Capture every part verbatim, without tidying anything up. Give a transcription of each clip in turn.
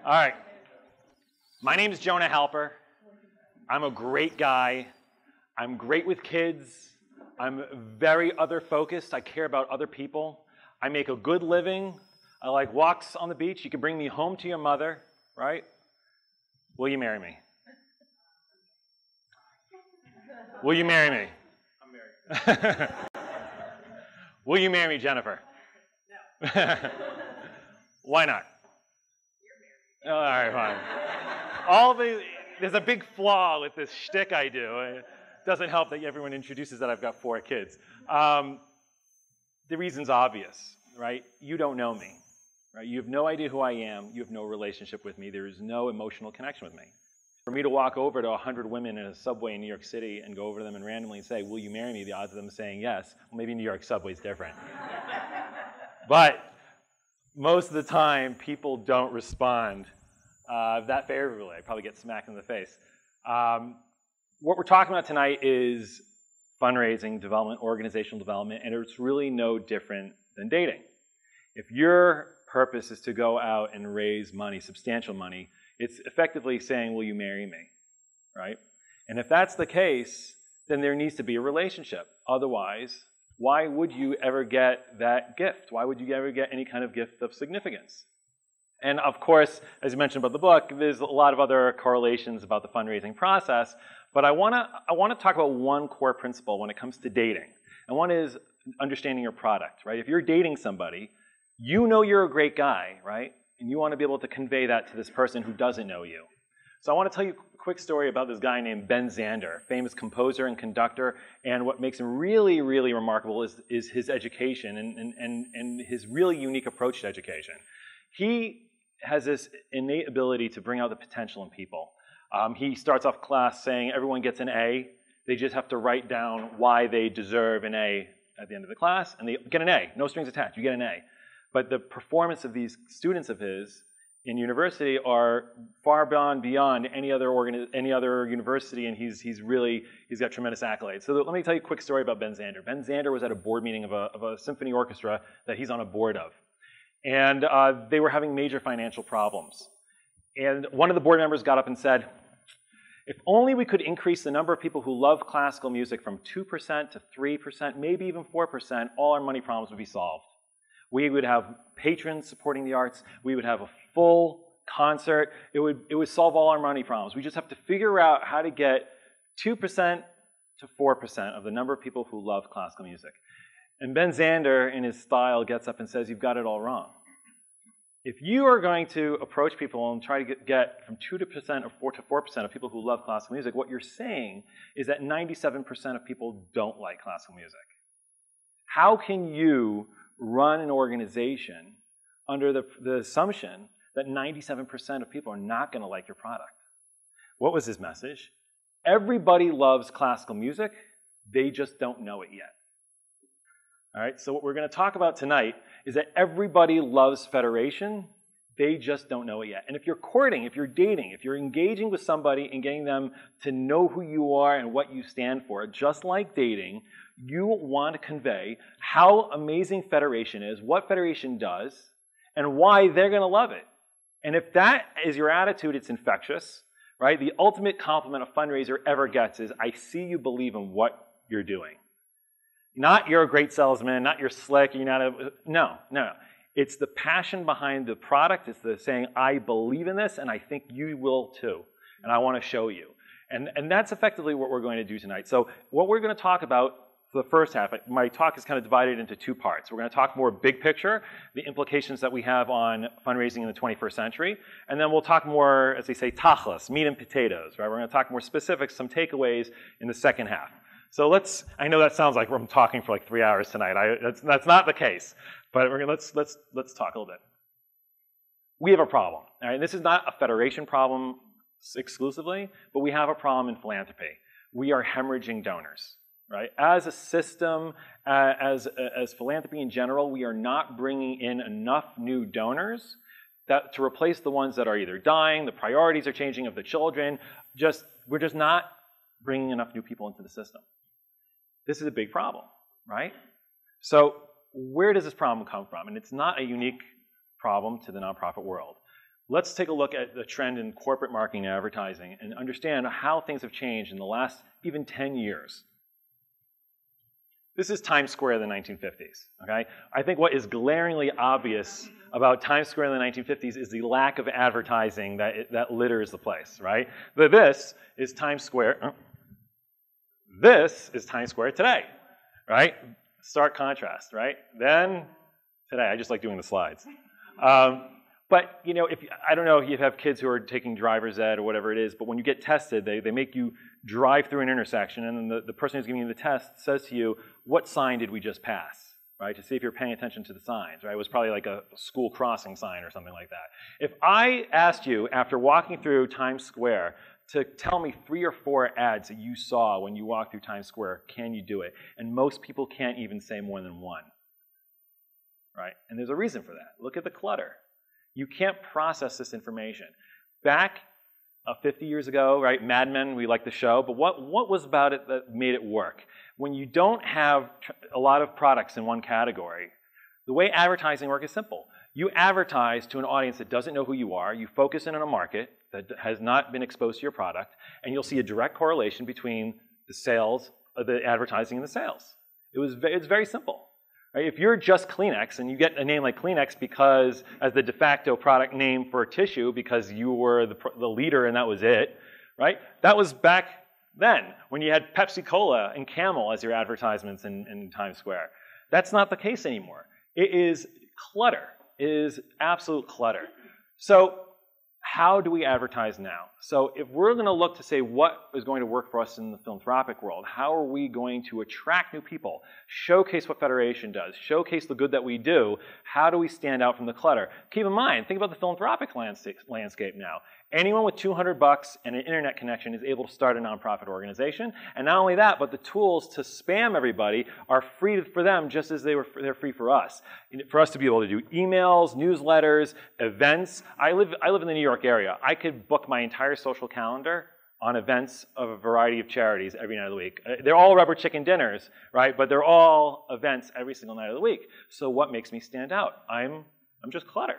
All right. My name is Jonah Halper. I'm a great guy. I'm great with kids. I'm very other-focused. I care about other people. I make a good living. I like walks on the beach. You can bring me home to your mother, right? Will you marry me? Will you marry me? I'm married. Will you marry me, Jennifer? No. Why not? You're married. All right, fine. All the, there's a big flaw with this shtick I do. It doesn't help that everyone introduces that I've got four kids. Um, the reason's obvious, right? You don't know me, right? You have no idea who I am. You have no relationship with me. There is no emotional connection with me. For me to walk over to a hundred women in a subway in New York City and go over to them and randomly say, will you marry me? The odds of them saying yes, well, maybe New York subway's different. But most of the time, people don't respond uh, that favorably. I probably get smacked in the face. Um, what we're talking about tonight is fundraising, development, organizational development, and it's really no different than dating. If your purpose is to go out and raise money, substantial money, it's effectively saying, will you marry me, right? And if that's the case, then there needs to be a relationship. Otherwise, why would you ever get that gift? Why would you ever get any kind of gift of significance? And of course, as you mentioned about the book, there's a lot of other correlations about the fundraising process, but I want to I want to talk about one core principle when it comes to dating. And one is understanding your product, right? If you're dating somebody, you know you're a great guy, right? And you want to be able to convey that to this person who doesn't know you. So I want to tell you a quick story about this guy named Ben Zander, famous composer and conductor, and what makes him really, really remarkable is, is his education and, and, and, and his really unique approach to education. He has this innate ability to bring out the potential in people. Um, he starts off class saying everyone gets an A. They just have to write down why they deserve an A at the end of the class, and they get an A. No strings attached. You get an A. But the performance of these students of his in university are far beyond beyond any other organi any other university, and he's he's really he's got tremendous accolades. So let me tell you a quick story about Ben Zander. Ben Zander was at a board meeting of a of a symphony orchestra that he's on a board of, and uh, they were having major financial problems. And one of the board members got up and said, "If only we could increase the number of people who love classical music from two percent to three percent, maybe even four percent, all our money problems would be solved. We would have patrons supporting the arts. We would have a full concert. It would, it would solve all our money problems. We just have to figure out how to get two percent to four percent of the number of people who love classical music." And Ben Zander, in his style, gets up and says, "You've got it all wrong. If you are going to approach people and try to get, get from two percent or four to four percent of people who love classical music, what you're saying is that ninety-seven percent of people don't like classical music. How can you run an organization under the, the assumption that ninety-seven percent of people are not going to like your product?" What was his message? Everybody loves classical music. They just don't know it yet. All right, so what we're going to talk about tonight is that everybody loves federation. They just don't know it yet. And if you're courting, if you're dating, if you're engaging with somebody and getting them to know who you are and what you stand for, just like dating, you want to convey how amazing federation is, what federation does, and why they're going to love it. And if that is your attitude, it's infectious, right? The ultimate compliment a fundraiser ever gets is, "I see you believe in what you're doing." Not you're a great salesman, not you're slick, you're not a, no, no, no. It's the passion behind the product. It's the saying, "I believe in this, and I think you will too, and I want to show you." And, and that's effectively what we're going to do tonight. So what we're going to talk about for the first half, my talk is kind of divided into two parts. We're going to talk more big picture, the implications that we have on fundraising in the twenty-first century, and then we'll talk more, as they say, tachlis, meat and potatoes, right? We're going to talk more specifics, some takeaways in the second half. So let's, I know that sounds like I'm talking for like three hours tonight. I, that's, that's not the case, but we're gonna, let's, let's, let's talk a little bit. We have a problem, all right? This is not a federation problem exclusively, but we have a problem in philanthropy. We are hemorrhaging donors, right? As a system, uh, as, as philanthropy in general, we are not bringing in enough new donors that, to replace the ones that are either dying, the priorities are changing of the children, just, we're just not bringing enough new people into the system. This is a big problem, right? So where does this problem come from? And it's not a unique problem to the nonprofit world. let's take a look at the trend in corporate marketing and advertising and understand how things have changed in the last even ten years. This is Times Square in the nineteen fifties, okay? I think what is glaringly obvious about Times Square in the nineteen fifties is the lack of advertising that, it, that litters the place, right? But this is Times Square. Oh. This is Times Square today, right? Stark contrast, right? Then, today, I just like doing the slides. Um, but, you know, if I don't know if you have kids who are taking driver's ed or whatever it is, but when you get tested, they, they make you drive through an intersection, and then the, the person who's giving you the test says to you, what sign did we just pass, right? To see if you're paying attention to the signs, right? It was probably like a school crossing sign or something like that. If I asked you, after walking through Times Square, to tell me three or four ads that you saw when you walked through Times Square, can you do it? And most people can't even say more than one, right? And there's a reason for that. Look at the clutter. You can't process this information. Back uh, fifty years ago, right, Mad Men, we like the show, but what, what was about it that made it work? When you don't have a lot of products in one category, the way advertising works is simple. You advertise to an audience that doesn't know who you are, you focus in on a market that has not been exposed to your product, and you'll see a direct correlation between the sales, uh, the advertising and the sales. It was, it's very simple. Right? If you're just Kleenex and you get a name like Kleenex because as the de facto product name for tissue because you were the, the leader and that was it, right? That was back then when you had Pepsi Cola and Camel as your advertisements in, in Times Square. That's not the case anymore. It is clutter. It is absolute clutter. So how do we advertise now? So if we're going to look to say what is going to work for us in the philanthropic world, how are we going to attract new people, showcase what Federation does, showcase the good that we do, how do we stand out from the clutter? Keep in mind, think about the philanthropic landscape now. Anyone with two hundred bucks and an internet connection is able to start a nonprofit organization. And not only that, but the tools to spam everybody are free for them just as they were, they're free for us. For us to be able to do emails, newsletters, events. I live, I live in the New York area. I could book my entire social calendar on events of a variety of charities every night of the week. They're all rubber chicken dinners, right? But they're all events every single night of the week. So what makes me stand out? I'm, I'm just clutter.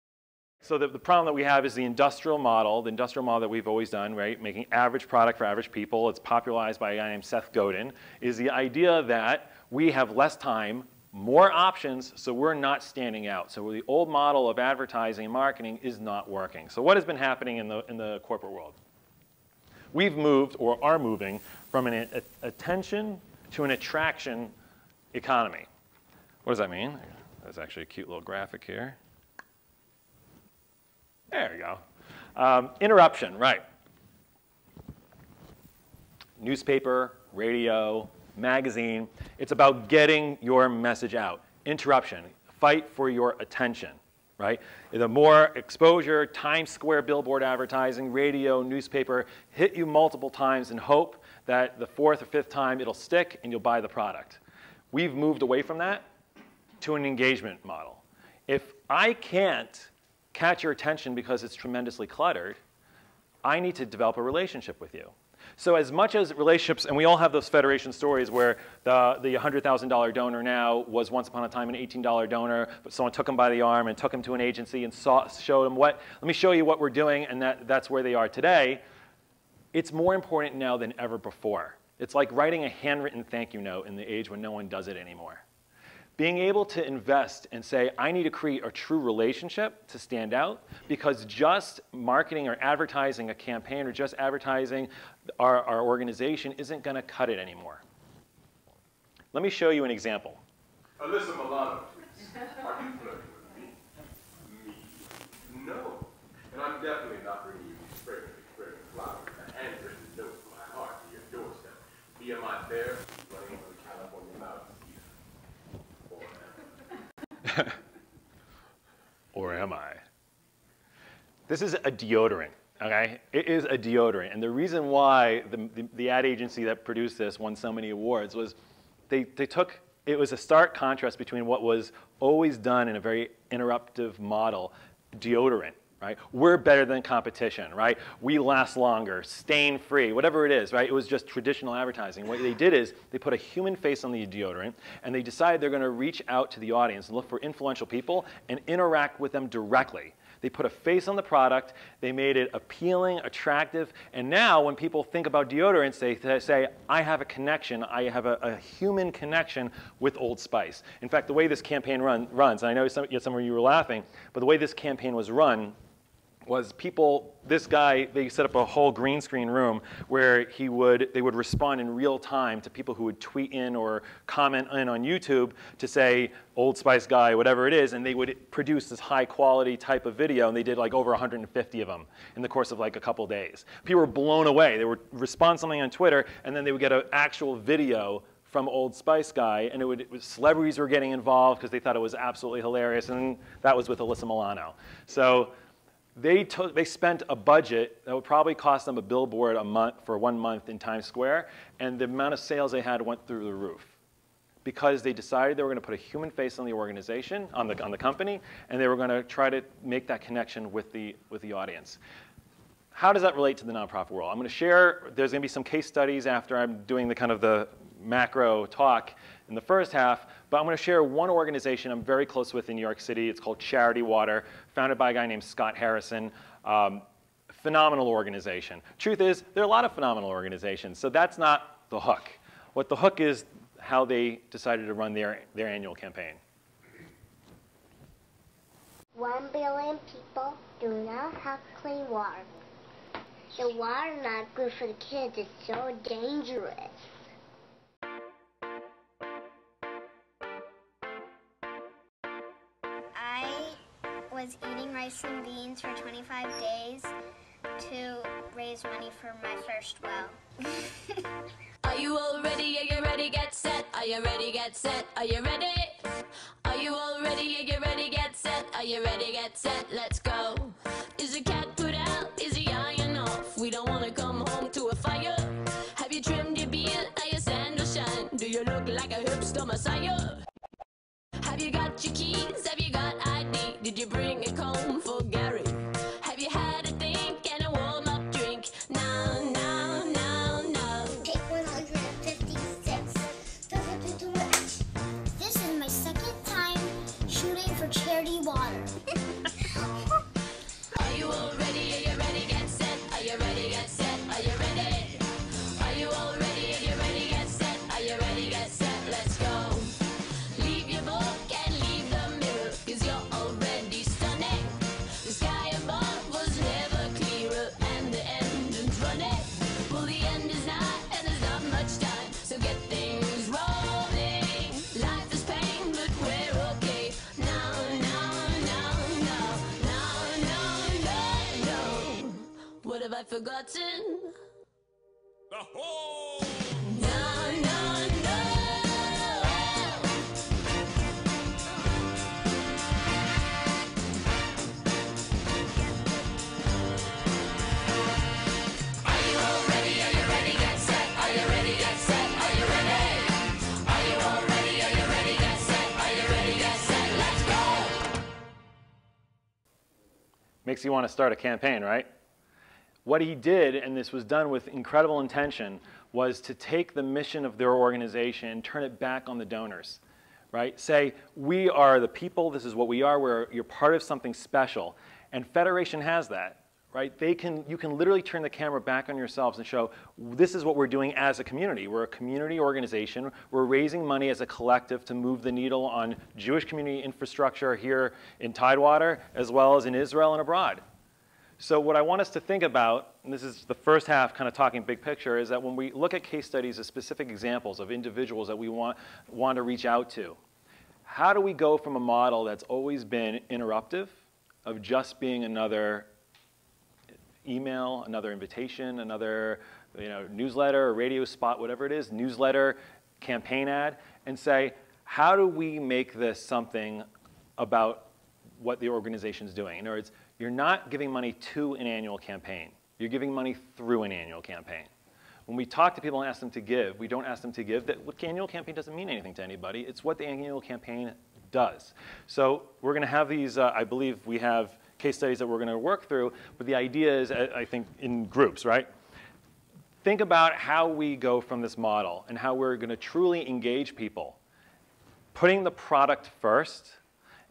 So the, the problem that we have is the industrial model, the industrial model that we've always done, right? Making average product for average people. It's popularized by a guy named Seth Godin, is the idea that we have less time, more options, so we're not standing out. So the old model of advertising and marketing is not working. So what has been happening in the, in the corporate world? We've moved, or are moving, from an a, attention to an attraction economy. What does that mean? There's actually a cute little graphic here. There we go. Um, interruption, right. Newspaper, radio, magazine. It's about getting your message out. Interruption, fight for your attention, right? The more exposure, Times Square billboard advertising, radio, newspaper, hit you multiple times and hope that the fourth or fifth time it'll stick and you'll buy the product. We've moved away from that to an engagement model. If I can't catch your attention because it's tremendously cluttered, I need to develop a relationship with you. So as much as relationships, and we all have those Federation stories where the, the one hundred thousand dollar donor now was once upon a time an eighteen dollar donor, but someone took him by the arm and took him to an agency and saw, showed him what, let me show you what we're doing, and that, that's where they are today. It's more important now than ever before. It's like writing a handwritten thank you note in the age when no one does it anymore. Being able to invest and say, I need to create a true relationship to stand out, because just marketing or advertising a campaign or just advertising our, our organization isn't going to cut it anymore. Let me show you an example. Alyssa Milano, please. Are you flirting with me? Me? No. And I'm definitely not bringing you these fragrant, fragrant flowers and a handwritten note from my heart to your doorstep. Be am I there, running over the California mountains? Or am I? This is a deodorant, okay? It is a deodorant. And the reason why the, the, the ad agency that produced this won so many awards was they, they took, it was a stark contrast between what was always done in a very interruptive model, deodorant, right? We're better than competition, right? We last longer, stain-free, whatever it is, right? It was just traditional advertising. What they did is they put a human face on the deodorant, and they decided they're going to reach out to the audience and look for influential people and interact with them directly. They put a face on the product, they made it appealing, attractive, and now when people think about deodorants, they, they say, I have a connection, I have a, a human connection with Old Spice. In fact, the way this campaign run, runs, and I know some, some of you were laughing, but the way this campaign was run was people, this guy, they set up a whole green screen room where he would, they would respond in real time to people who would tweet in or comment in on YouTube to say, Old Spice guy, whatever it is, and they would produce this high quality type of video, and they did like over one hundred fifty of them in the course of like a couple days. People were blown away. They would respond something on Twitter, and then they would get an actual video from Old Spice guy, and it would, it was, celebrities were getting involved because they thought it was absolutely hilarious, and that was with Alyssa Milano. So They, took, they spent a budget that would probably cost them a billboard a month for one month in Times Square, and the amount of sales they had went through the roof because they decided they were going to put a human face on the organization, on the, on the company, and they were going to try to make that connection with the, with the audience. How does that relate to the nonprofit world? I'm going to share, there's going to be some case studies after I'm doing the kind of the macro talk in the first half, but I'm going to share one organization I'm very close with in New York City. It's called Charity Water, founded by a guy named Scott Harrison. Um, phenomenal organization. Truth is, there are a lot of phenomenal organizations, so that's not the hook. What the hook is, how they decided to run their, their annual campaign. One billion people do not have clean water. The water not good for the kids. It's so dangerous. I was eating rice and beans for twenty-five days to raise money for my first well. Are you all ready? Are you ready? Get set. Are you ready? Get set. Are you ready? Are you all ready? Are you ready? Get set. Are you ready? Get set. Let's go. Is the cat put out? Is he iron off? We don't want to come home to a fire. Have you trimmed your beard? Are your sandals shine? Do you look like a hipster messiah? Have you got your keys? Have you got I D? Did you bring a comb for Gary? Have you had a think and a warm-up drink? No, no, no, no. Take one hundred fifty-six. Doesn't do too much. This is my second time shooting for Charity Water. Are you all ready? Are you ready? Get set. Are you ready? Get set. Are you ready? Are you all ready? Are you ready? Get set. Are you ready? Get set. Let's go. Leave your book and leave the mirror, 'cause you're already stunning. The sky above was never clearer, and the engine's running. Well, the end is nigh, and there's not much time, so get things rolling. Life is pain, but we're okay. No, no, no, no, no, no, no, no. What have I forgotten? The whole No, no, no. Are you all ready? Are you ready? Get set. Are you ready? Get set. Are you ready? Are you all ready? Are you ready? Get set. Are you ready? Get set. Let's go. Makes you want to start a campaign, right? What he did, and this was done with incredible intention, was to take the mission of their organization and turn it back on the donors, right? Say, we are the people, this is what we are, we're, you're part of something special. And Federation has that, right? They can, you can literally turn the camera back on yourselves and show, this is what we're doing as a community. We're a community organization. We're raising money as a collective to move the needle on Jewish community infrastructure here in Tidewater, as well as in Israel and abroad. So what I want us to think about, and this is the first half kind of talking big picture, is that when we look at case studies of specific examples of individuals that we want, want to reach out to, how do we go from a model that's always been interruptive, of just being another email, another invitation, another you know, newsletter or radio spot, whatever it is, newsletter, campaign ad, and say, how do we make this something about what the organization's doing? In other words, you're not giving money to an annual campaign. You're giving money through an annual campaign. When we talk to people and ask them to give, we don't ask them to give. That the annual campaign doesn't mean anything to anybody. It's what the annual campaign does. So we're going to have these, uh, I believe we have case studies that we're going to work through, but the idea is, I think, in groups, right? Think about how we go from this model and how we're going to truly engage people, putting the product first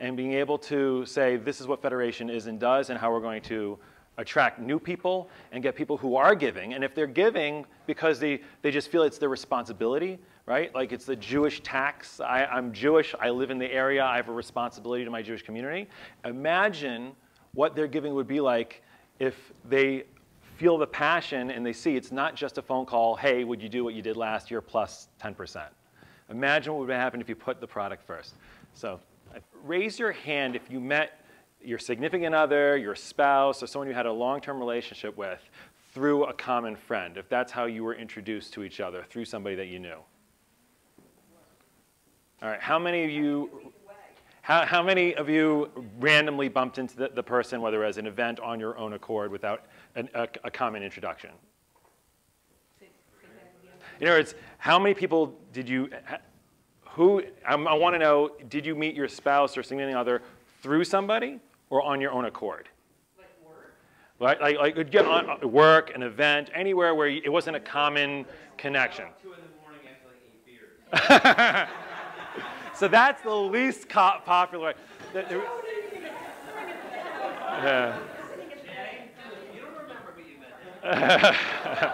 and being able to say, this is what Federation is and does, and how we're going to attract new people and get people who are giving. And if they're giving because they, they just feel it's their responsibility, right? Like it's the Jewish tax. I, I'm Jewish, I live in the area, I have a responsibility to my Jewish community. Imagine what their giving would be like if they feel the passion and they see it's not just a phone call, hey, would you do what you did last year plus ten percent? Imagine what would happen if you put the product first. So raise your hand if you met your significant other, your spouse, or someone you had a long-term relationship with through a common friend, if that's how you were introduced to each other, through somebody that you knew. All right, how many of you, how, how many of you randomly bumped into the, the person, whether as an event on your own accord without an, a, a common introduction? In other words, how many people did you, who, I, I want to know, did you meet your spouse or significant other through somebody or on your own accord? Like work? Like, like, like get on work, an event, anywhere where you, it wasn't a common connection. Two in the morning after like eight beers. So that's the least co popular way. The, the, uh, You don't remember, but you met.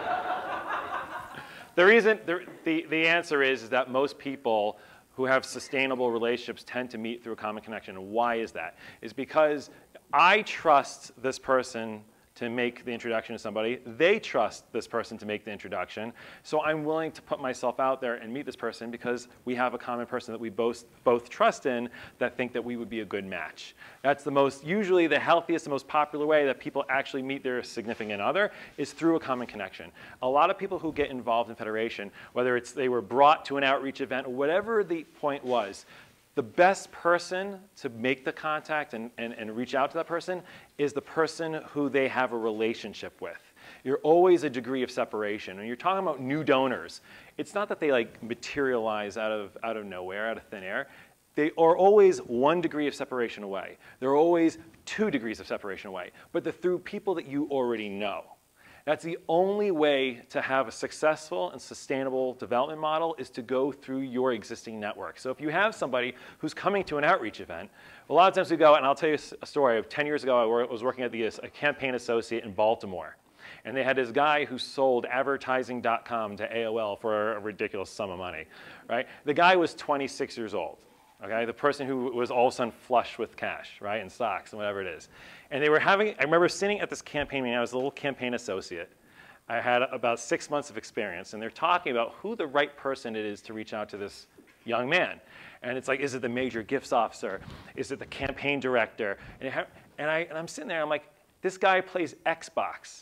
The reason, the, the, the answer is, is that most people who have sustainable relationships tend to meet through a common connection. And why is that? Is because I trust this person to make the introduction to somebody. They trust this person to make the introduction. So I'm willing to put myself out there and meet this person because we have a common person that we both, both trust in that think that we would be a good match. That's the most, usually the healthiest and most popular way that people actually meet their significant other is through a common connection. A lot of people who get involved in Federation, whether it's they were brought to an outreach event or whatever the point was, the best person to make the contact and, and, and reach out to that person is the person who they have a relationship with. You're always a degree of separation. When you're talking about new donors, it's not that they like materialize out of, out of nowhere, out of thin air. They are always one degree of separation away. They're always two degrees of separation away, but they're through people that you already know. That's the only way to have a successful and sustainable development model is to go through your existing network. So if you have somebody who's coming to an outreach event, a lot of times we go, and I'll tell you a story of ten years ago, I was working at the a campaign associate in Baltimore. And they had this guy who sold advertising dot com to A O L for a ridiculous sum of money, right? The guy was twenty-six years old. Okay, the person who was all of a sudden flush with cash, right, and stocks and whatever it is. And they were having, I remember sitting at this campaign meeting, I was a little campaign associate. I had about six months of experience, and they're talking about who the right person it is to reach out to this young man. And it's like, is it the major gifts officer? Is it the campaign director? And, ha and, I, and I'm sitting there, I'm like, this guy plays Xbox.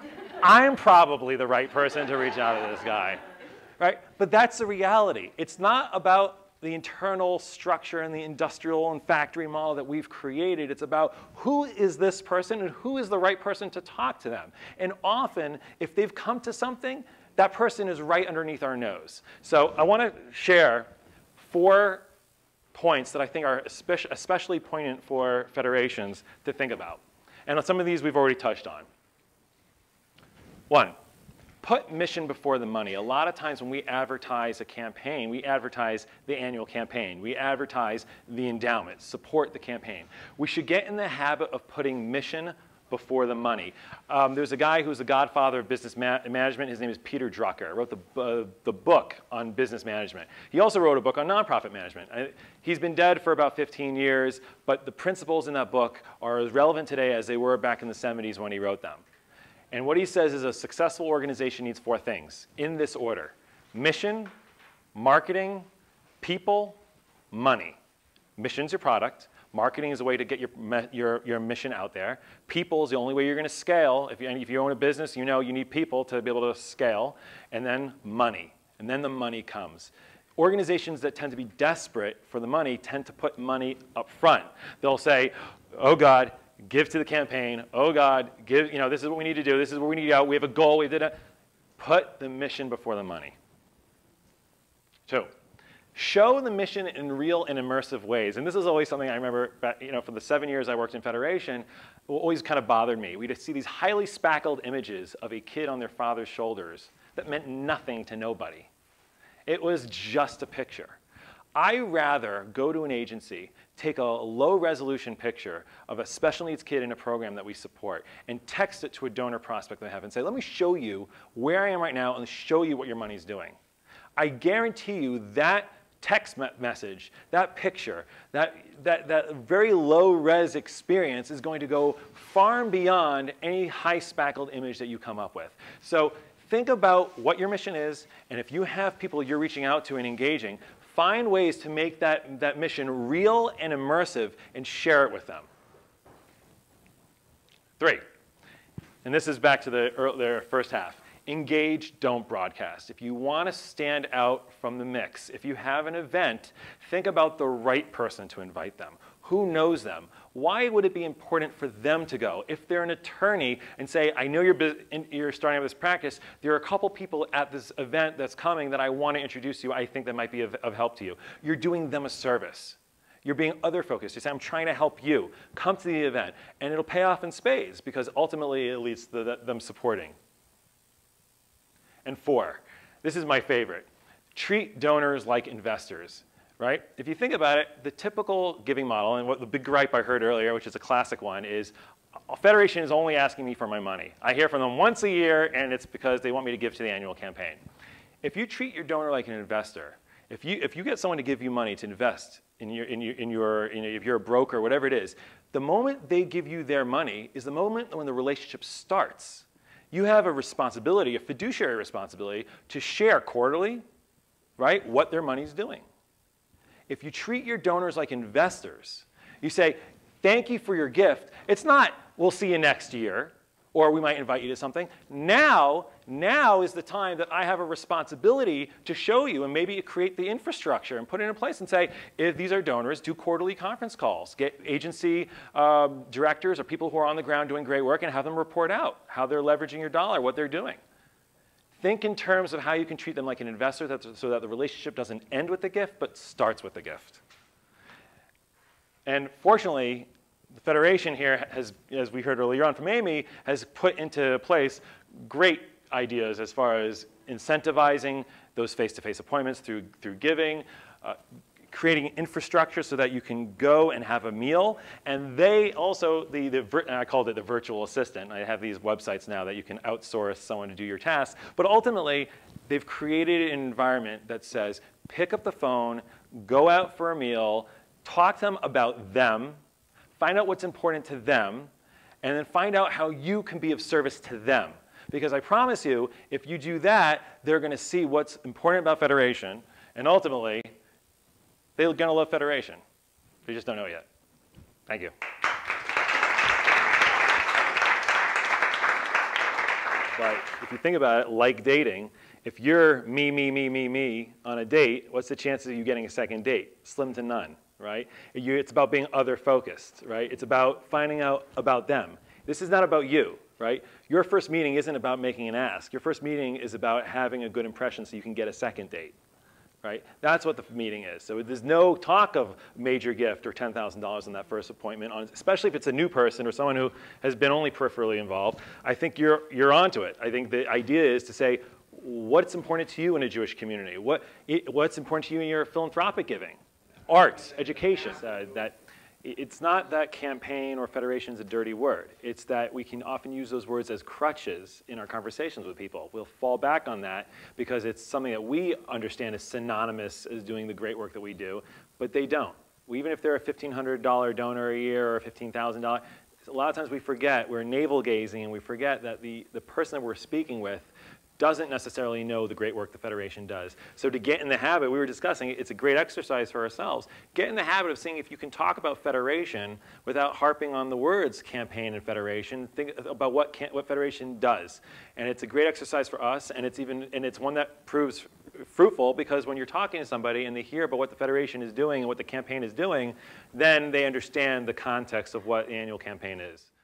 I'm probably the right person to reach out to this guy, right? But that's the reality. It's not about the internal structure and the industrial and factory model that we've created. It's about who is this person and who is the right person to talk to them. And often, if they've come to something, that person is right underneath our nose. So I want to share four points that I think are especially poignant for federations to think about. And some of these we've already touched on. One, put mission before the money. A lot of times when we advertise a campaign, we advertise the annual campaign. We advertise the endowment, support the campaign. We should get in the habit of putting mission before the money. Um, there's a guy who's the godfather of business ma management. His name is Peter Drucker. He wrote the, uh, the book on business management. He also wrote a book on nonprofit management. Uh, he's been dead for about fifteen years, but the principles in that book are as relevant today as they were back in the seventies when he wrote them. And what he says is a successful organization needs four things in this order: mission, marketing, people, money. Mission's your product. Marketing is a way to get your, your, your mission out there. People is the only way you're going to scale. If you, if you own a business, you know you need people to be able to scale. And then money. And then the money comes. Organizations that tend to be desperate for the money tend to put money up front. They'll say, oh God, give to the campaign. Oh God, give, you know, this is what we need to do. This is what we need to go. We have a goal. We did it. Put the mission before the money. Two, show the mission in real and immersive ways. And this is always something I remember, you know, for the seven years I worked in Federation, it always kind of bothered me. We'd see these highly spackled images of a kid on their father's shoulders that meant nothing to nobody. It was just a picture. I rather go to an agency, take a low-resolution picture of a special needs kid in a program that we support, and text it to a donor prospect that I have and say, let me show you where I am right now and show you what your money's doing. I guarantee you that text me message, that picture, that, that, that very low-res experience is going to go far and beyond any high-spackled image that you come up with. So think about what your mission is, and if you have people you're reaching out to and engaging, find ways to make that, that mission real and immersive and share it with them. Three, and this is back to the, the first half. Engage, don't broadcast. If you want to stand out from the mix, if you have an event, think about the right person to invite them. Who knows them? Why would it be important for them to go? If they're an attorney and say, I know you're, you're starting up this practice, there are a couple people at this event that's coming that I want to introduce you, I think that might be of, of help to you. You're doing them a service. You're being other focused. You say, I'm trying to help you. Come to the event. And it'll pay off in spades because ultimately it leads to the, them supporting. And four, this is my favorite. Treat donors like investors. Right? If you think about it, the typical giving model, and what the big gripe I heard earlier, which is a classic one, is a federation is only asking me for my money. I hear from them once a year, and it's because they want me to give to the annual campaign. If you treat your donor like an investor, if you, if you get someone to give you money to invest in your, in your, in your, in your, if you're a broker, whatever it is, the moment they give you their money is the moment when the relationship starts. You have a responsibility, a fiduciary responsibility, to share quarterly, right, what their money's doing. If you treat your donors like investors, you say, thank you for your gift. It's not, we'll see you next year, or we might invite you to something. Now, now is the time that I have a responsibility to show you and maybe create the infrastructure and put it in place and say, if these are donors, do quarterly conference calls. Get agency um, directors or people who are on the ground doing great work and have them report out how they're leveraging your dollar, what they're doing. Think in terms of how you can treat them like an investor so that the relationship doesn't end with the gift, but starts with the gift. And fortunately, the Federation here has, as we heard earlier on from Amy, has put into place great ideas as far as incentivizing those face-to-face appointments through, through giving, uh, creating infrastructure so that you can go and have a meal. And they also, the, the, I called it the virtual assistant. I have these websites now that you can outsource someone to do your tasks. But ultimately, they've created an environment that says, pick up the phone, go out for a meal, talk to them about them, find out what's important to them, and then find out how you can be of service to them. Because I promise you, if you do that, they're going to see what's important about Federation, and ultimately, they're going to love Federation. They just don't know yet. Thank you. But if you think about it, like dating, if you're me, me, me, me, me on a date, what's the chances of you getting a second date? Slim to none, right? It's about being other-focused, right? It's about finding out about them. This is not about you, right? Your first meeting isn't about making an ask. Your first meeting is about having a good impression so you can get a second date. Right? That's what the meeting is. So there's no talk of major gift or ten thousand dollars in that first appointment, on, especially if it's a new person or someone who has been only peripherally involved. I think you're, you're onto it. I think the idea is to say, what's important to you in a Jewish community? What, what's important to you in your philanthropic giving? Arts, education. Uh, that, it's not that campaign or federation is a dirty word. It's that we can often use those words as crutches in our conversations with people. We'll fall back on that because it's something that we understand is synonymous as doing the great work that we do, but they don't. Even if they're a fifteen hundred dollar donor a year or fifteen thousand dollars, a lot of times we forget, we're navel-gazing, and we forget that the, the person that we're speaking with doesn't necessarily know the great work the Federation does. So to get in the habit, we were discussing, it's a great exercise for ourselves. Get in the habit of seeing if you can talk about Federation without harping on the words campaign and Federation. Think about what, can, what Federation does. And it's a great exercise for us, and it's, even, and it's one that proves fruitful because when you're talking to somebody and they hear about what the Federation is doing and what the campaign is doing, then they understand the context of what the annual campaign is.